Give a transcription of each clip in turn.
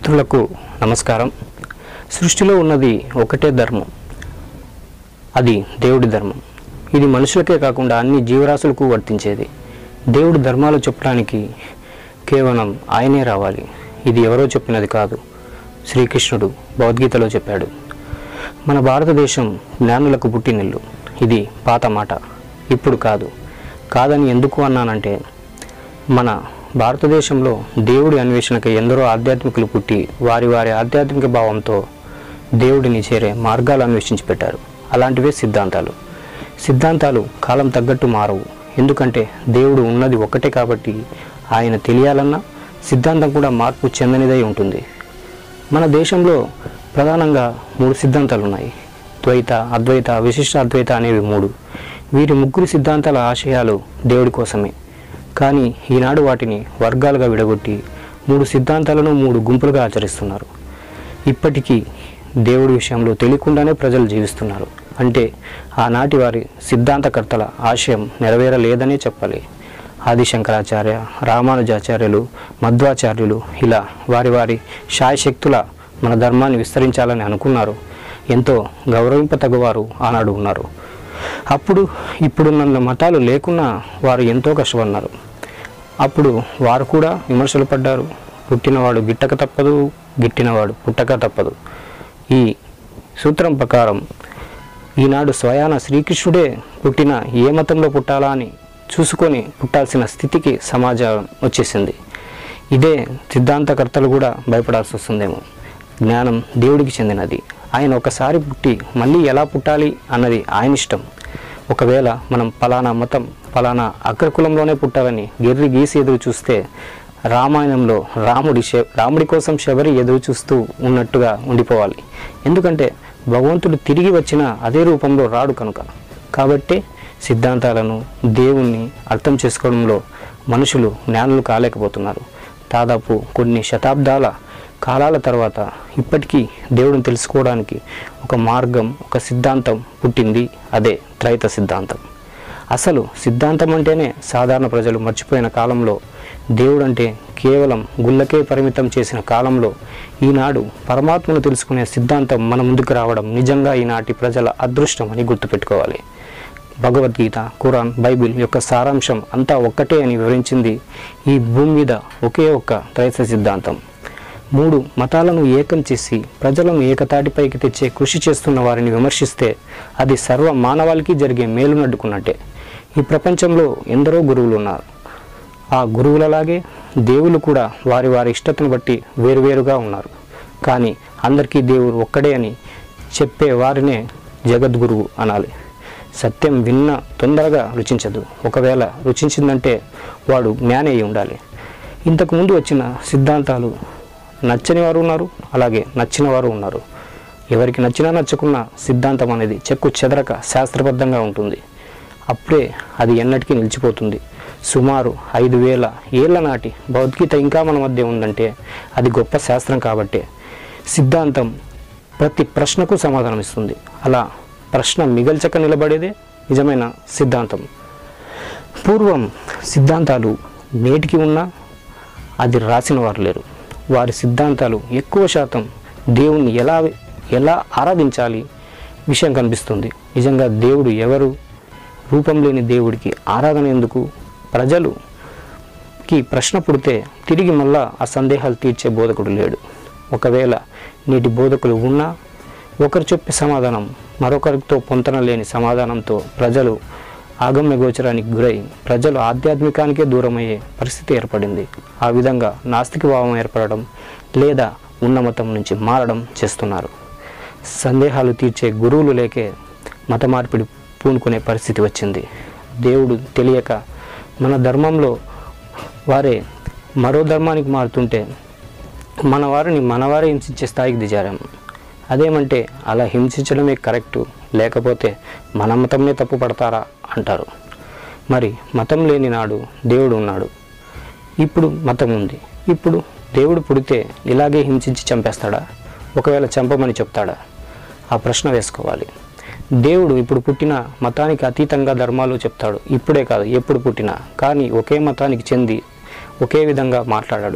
మిత్రులకు నమస్కారం. సృష్టిలో ఉన్నది ఒకటే ధర్మం, అది దేవుడి ధర్మం. ఇది మనుషులకే కాకుండా అన్ని జీవరాశులకు వర్తించేది. దేవుడి ధర్మాలు చెప్పడానికి కేవలం ఆయనే రావాలి. ఇది ఎవరో చెప్పినది కాదు, శ్రీకృష్ణుడు భగవద్గీతలో చెప్పాడు. మన భారతదేశం జ్ఞానులకు పుట్టినిల్లు. ఇది పాత మాట, ఇప్పుడు కాదు. కాదని ఎందుకు అన్నానంటే, మన భారతదేశంలో దేవుడి అన్వేషణకు ఎందరో ఆధ్యాత్మికులు పుట్టి వారి ఆధ్యాత్మిక భావంతో దేవుడిని చేరే మార్గాలు అన్వేషించి పెట్టారు. అలాంటివే సిద్ధాంతాలు కాలం తగ్గట్టు మారవు. ఎందుకంటే దేవుడు ఉన్నది ఒక్కటే కాబట్టి ఆయన తెలియాలన్నా సిద్ధాంతం కూడా మార్పు చెందనిదై ఉంటుంది. మన దేశంలో ప్రధానంగా 3 సిద్ధాంతాలు ఉన్నాయి. ద్వైత, అద్వైత, విశిష్ట అద్వైత అనేవి 3. వీరి ముగ్గురు సిద్ధాంతాల ఆశయాలు దేవుడి కోసమే. కానీ ఈనాడు వాటిని వర్గాలుగా విడగొట్టి 3 సిద్ధాంతాలను 3 గుంపులుగా ఆచరిస్తున్నారు. ఇప్పటికీ దేవుడి విషయంలో తెలియకుండానే ప్రజలు జీవిస్తున్నారు. అంటే ఆనాటి వారి సిద్ధాంతకర్తల ఆశయం నెరవేరలేదనే చెప్పాలి. ఆదిశంకరాచార్య, రామానుజాచార్యులు, మధ్వాచార్యులు ఇలా వారి శాయశక్తుల మన ధర్మాన్ని విస్తరించాలని అనుకున్నారు. ఎంతో గౌరవింపతగవారు ఆనాడు ఉన్నారు. ఇప్పుడున్న మతాలు లేకున్నా వారు ఎంతో కష్టపడినారు. అప్పుడు వారు కూడా విమర్శలు పడ్డారు. పుట్టినవాడు గిట్టక తప్పదు, గిట్టినవాడు పుట్టక తప్పదు. ఈ సూత్రం ప్రకారం ఈనాడు స్వయాన శ్రీకృష్ణుడే పుట్టిన ఏ మతంలో పుట్టాలా అని చూసుకొని పుట్టాల్సిన స్థితికి సమాజం వచ్చేసింది. ఇదే సిద్ధాంతకర్తలు కూడా భయపడాల్సి వస్తుందేమో. జ్ఞానం దేవుడికి చెందినది. ఆయన ఒకసారి పుట్టి మళ్ళీ ఎలా పుట్టాలి అన్నది ఆయన ఇష్టం. ఒకవేళ మనం ఫలానా మతం, ఫలానా అగ్రకులంలోనే పుట్టాలని గిర్రి గీసి ఎదురు చూస్తే రామాయణంలో రాముడి కోసం శబరి ఎదురు చూస్తూ ఉన్నట్టుగా ఉండిపోవాలి. ఎందుకంటే భగవంతుడు తిరిగి వచ్చిన అదే రూపంలో రాడు కనుక. కాబట్టి సిద్ధాంతాలను, దేవుణ్ణి అర్థం చేసుకోవడంలో మనుషులు జ్ఞానులు కాలేకపోతున్నారు. దాదాపు కొన్ని శతాబ్దాల కాలాల తర్వాత ఇప్పటికీ దేవుడిని తెలుసుకోవడానికి ఒక మార్గం, ఒక సిద్ధాంతం పుట్టింది. అదే త్రైత సిద్ధాంతం. అసలు సిద్ధాంతం అంటేనే సాధారణ ప్రజలు మర్చిపోయిన కాలంలో, దేవుడంటే కేవలం గుళ్ళకే పరిమితం చేసిన కాలంలో ఈనాడు పరమాత్మను తెలుసుకునే సిద్ధాంతం మన ముందుకు రావడం నిజంగా ఈనాటి ప్రజల అదృష్టం అని గుర్తుపెట్టుకోవాలి. భగవద్గీత, ఖురాన్, బైబిల్ యొక్క సారాంశం అంతా ఒక్కటే అని వివరించింది ఈ భూమి మీద ఒకే ఒక్క త్రైత సిద్ధాంతం. 3 మతాలను ఏకం చేసి ప్రజలను ఏకతాటిపైకి తెచ్చే కృషి చేస్తున్న వారిని విమర్శిస్తే అది సర్వ మానవాళికి జరిగే మేలునడ్డుకున్నట్టే. ఈ ప్రపంచంలో ఎందరో గురువులు ఉన్నారు. ఆ గురువులలాగే దేవుళ్ళు కూడా వారి ఇష్టతను బట్టి వేరువేరుగా ఉన్నారు. కానీ అందరికీ దేవుడు ఒక్కడే అని చెప్పే వారినే జగద్గురువు అనాలి. సత్యం విన్న తొందరగా రుచించదు. ఒకవేళ రుచించిందంటే వాడు జ్ఞాని అయి ఉండాలి. ఇంతకుముందు వచ్చిన సిద్ధాంతాలు నచ్చని వారు ఉన్నారు, అలాగే నచ్చిన వారు ఉన్నారు. ఎవరికి నచ్చినా నచ్చకున్నా సిద్ధాంతం అనేది చెక్కు చెదరక శాస్త్రబద్ధంగా ఉంటుంది. అప్పుడే అది ఎన్నటికీ నిలిచిపోతుంది. సుమారు 5000 ఏళ్ల నాటి భగవద్గీత ఇంకా మన మధ్య ఉందంటే అది గొప్ప శాస్త్రం కాబట్టే. సిద్ధాంతం ప్రతి ప్రశ్నకు సమాధానం ఇస్తుంది. అలా ప్రశ్న మిగల్చక నిలబడేదే నిజమైన సిద్ధాంతం. పూర్వం సిద్ధాంతాలు నేటికి ఉన్నా అది రాసిన వారు లేరు. వారి సిద్ధాంతాలు ఎక్కువ శాతం దేవుణ్ణి ఎలా ఆరాధించాలి విషయం కనిపిస్తుంది. నిజంగా దేవుడు ఎవరు? రూపం లేని దేవుడికి ఆరాధన ఎందుకు? ప్రజలుకి ప్రశ్న పుడితే తిరిగి మళ్ళా ఆ సందేహాలు తీర్చే బోధకుడు లేడు. ఒకవేళ నేటి బోధకులు ఉన్నా ఒకరు చెప్పే సమాధానం మరొకరితో పొంతన లేని సమాధానంతో ప్రజలు ఆగమ్య గోచరానికి గురై ప్రజలు ఆధ్యాత్మికానికే దూరమయ్యే పరిస్థితి ఏర్పడింది. ఆ విధంగా నాస్తిక భావం ఏర్పడడం లేదా ఉన్న మతం నుంచి మారడం చేస్తున్నారు. సందేహాలు తీర్చే గురువులు లేకే మత మార్పిడి పూనుకునే పరిస్థితి వచ్చింది. దేవుడు తెలియక మన ధర్మంలో వారే మరో ధర్మానికి మారుతుంటే మనవారే హింసించే స్థాయికి దిగారాము. అదేమంటే అలా హింసించడమే కరెక్టు, లేకపోతే మన మతమే తప్పు పడతారా అంటారు. మరి మతం లేని నాడు దేవుడు ఉన్నాడు. ఇప్పుడు మతం ఉంది. ఇప్పుడు దేవుడు పుడితే ఇలాగే హింసించి చంపేస్తాడా? ఒకవేళ చంపమని చెప్తాడా? ఆ ప్రశ్న వేసుకోవాలి. దేవుడు ఇప్పుడు పుట్టిన మతానికి అతీతంగా ధర్మాలు చెప్తాడు. ఇప్పుడే కాదు, ఎప్పుడు పుట్టినా. కానీ ఒకే మతానికి చెంది ఒకే విధంగా మాట్లాడాడు.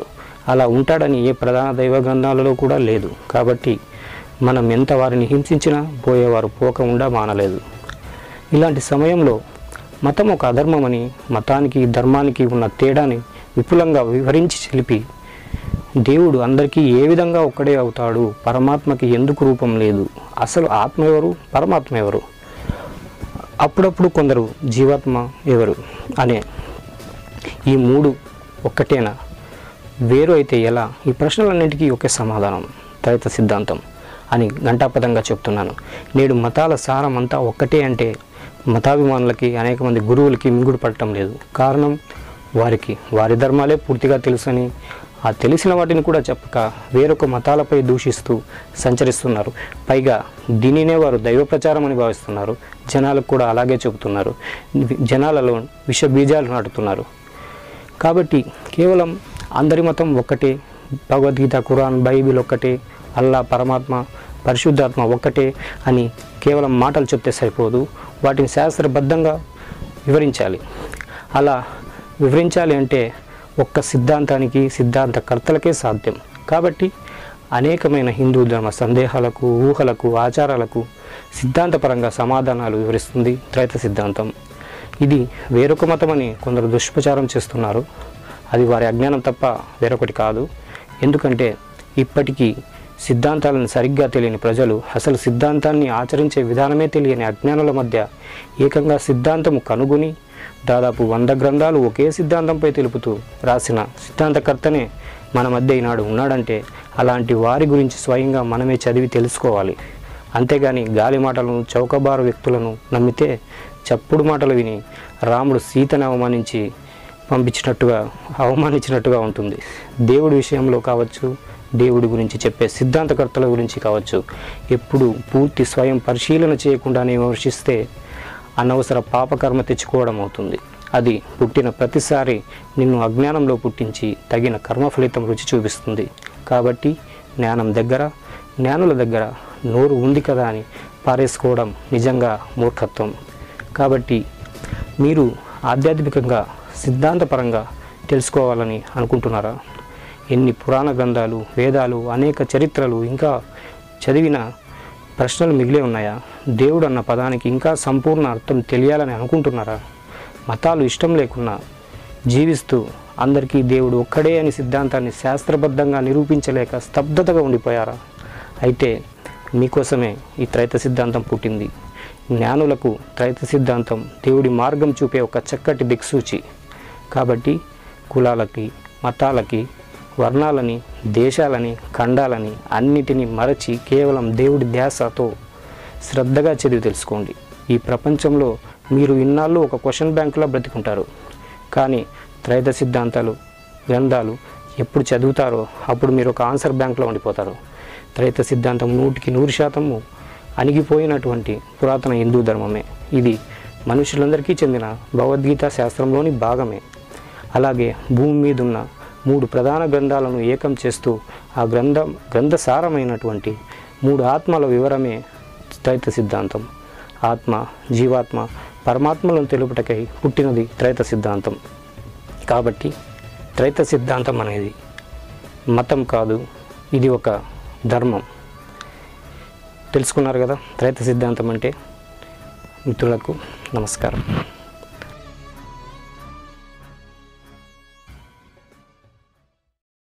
అలా ఉంటాడని ఏ ప్రధాన దైవ గ్రంథాలలో కూడా లేదు. కాబట్టి మనం ఎంత వారిని హింసించినా పోయేవారు పోక ఉండా మానలేదు. ఇలాంటి సమయంలో మతం ఒక అధర్మమని, మతానికి ధర్మానికి ఉన్న తేడాని విపులంగా వివరించి తెలిపి, దేవుడు అందరికీ ఏ విధంగా ఒక్కడే అవుతాడు, పరమాత్మకి ఎందుకు రూపం లేదు, అసలు ఆత్మ ఎవరు, పరమాత్మ ఎవరు, అప్పుడప్పుడు కొందరు జీవాత్మ ఎవరు అనే ఈ మూడు ఒక్కటేనా, వేరు అయితే ఎలా, ఈ ప్రశ్నలన్నింటికీ ఒకే సమాధానం ద్వైత సిద్ధాంతం అని ఘంటాపథంగా చెప్తున్నాను. నేడు మతాల సారం అంతా ఒక్కటే అంటే మతాభిమానులకి, అనేక మంది గురువులకి మింగుడు పడటం లేదు. కారణం వారికి వారి ధర్మాలే పూర్తిగా తెలుసని, ఆ తెలిసిన వాటిని కూడా చెప్పక వేరొక మతాలపై దూషిస్తూ సంచరిస్తున్నారు. పైగా దీనినే వారు దైవ ప్రచారం అని భావిస్తున్నారు. జనాలకు కూడా అలాగే చెబుతున్నారు. జనాలలో విష బీజాలు నాటుతున్నారు. కాబట్టి కేవలం అందరి మతం ఒక్కటే, భగవద్గీత, ఖురాన్, బైబిల్ ఒక్కటే, అల్లా, పరమాత్మ, పరిశుద్ధాత్మ ఒక్కటే అని కేవలం మాటలు చెప్తే సరిపోదు. వాటిని శాస్త్రబద్ధంగా వివరించాలి. అలా వివరించాలి అంటే ఒక్క సిద్ధాంతానికి, సిద్ధాంతకర్తలకే సాధ్యం. కాబట్టి అనేకమైన హిందూ ధర్మ సందేహాలకు, ఊహలకు, ఆచారాలకు సిద్ధాంతపరంగా సమాధానాలు వివరిస్తుంది ద్వైత సిద్ధాంతం. ఇది వేరొక మతమని కొందరు దుష్ప్రచారం చేస్తున్నారు. అది వారి అజ్ఞానం తప్ప వేరొకటి కాదు. ఎందుకంటే ఇప్పటికీ సిద్ధాంతాలను సరిగ్గా తెలియని ప్రజలు అసలు సిద్ధాంతాన్ని ఆచరించే విధానమే తెలియని అజ్ఞానుల మధ్య ఏకంగా సిద్ధాంతము కనుగొని దాదాపు 100 గ్రంథాలు ఒకే సిద్ధాంతంపై తెలుపుతూ రాసిన సిద్ధాంతకర్తనే మన మధ్య ఈనాడు ఉన్నాడంటే అలాంటి వారి గురించి స్వయంగా మనమే చదివి తెలుసుకోవాలి. అంతేగాని గాలి మాటలను, చౌకబారు వ్యక్తులను నమ్మితే చప్పుడు మాటలు విని రాముడు సీతను అవమానించినట్టుగా ఉంటుంది. దేవుడి విషయంలో కావచ్చు, దేవుడి గురించి చెప్పే సిద్ధాంతకర్తల గురించి కావచ్చు, ఎప్పుడు పూర్తి స్వయం పరిశీలన చేయకుండానే విమర్శిస్తే అనవసర పాపకర్మ తెచ్చుకోవడం అవుతుంది. అది పుట్టిన ప్రతిసారి నిన్ను అజ్ఞానంలో పుట్టించి తగిన కర్మ ఫలితం రుచి చూపిస్తుంది. కాబట్టి జ్ఞానుల దగ్గర నోరు ఉంది కదా అని పారేసుకోవడం నిజంగా మూర్ఖత్వం. కాబట్టి మీరు ఆధ్యాత్మికంగా, సిద్ధాంతపరంగా తెలుసుకోవాలని అనుకుంటున్నారా? ఎన్ని పురాణ గ్రంథాలు, వేదాలు, అనేక చరిత్రలు ఇంకా చదివిన ప్రశ్నలు మిగిలే ఉన్నాయా? దేవుడు అన్న పదానికి ఇంకా సంపూర్ణ అర్థం తెలియాలని అనుకుంటున్నారా? మతాలు ఇష్టం లేకున్నా జీవిస్తూ అందరికీ దేవుడు ఒక్కడే అని సిద్ధాంతాన్ని శాస్త్రబద్ధంగా నిరూపించలేక స్తబ్దతగా ఉండిపోయారా? అయితే మీకోసమే ఈ త్రైత సిద్ధాంతం పుట్టింది. జ్ఞానులకు త్రైత సిద్ధాంతం దేవుడి మార్గం చూపే ఒక చక్కటి దిక్సూచి. కాబట్టి కులాలకి, మతాలకి, వర్ణాలని, దేశాలని, ఖండాలని అన్నిటినీ మరచి కేవలం దేవుడి ధ్యాసతో శ్రద్ధగా చదివి తెలుసుకోండి. ఈ ప్రపంచంలో మీరు ఇన్నాళ్ళు ఒక క్వశ్చన్ బ్యాంకులో బ్రతికుంటారు. కానీ త్రైత సిద్ధాంతాలు, గ్రంథాలు ఎప్పుడు చదువుతారో అప్పుడు మీరు ఒక ఆన్సర్ బ్యాంకులో ఉండిపోతారు. త్రైత సిద్ధాంతం 100% అణిగిపోయినటువంటి పురాతన హిందూ ధర్మమే. ఇది మనుషులందరికీ చెందిన భగవద్గీత శాస్త్రంలోని భాగమే. అలాగే భూమి మీద ఉన్న 3 ప్రధాన గ్రంథాలను ఏకం చేస్తూ ఆ గ్రంథసారమైనటువంటి 3 ఆత్మల వివరమే త్రైత సిద్ధాంతం. ఆత్మ, జీవాత్మ, పరమాత్మలను తెలుపుటకై పుట్టినది త్రైత సిద్ధాంతం. కాబట్టి త్రైత సిద్ధాంతం అనేది మతం కాదు, ఇది ఒక ధర్మం. తెలుసుకున్నారు కదా త్రైత సిద్ధాంతం అంటే. మిత్రులకు నమస్కారం.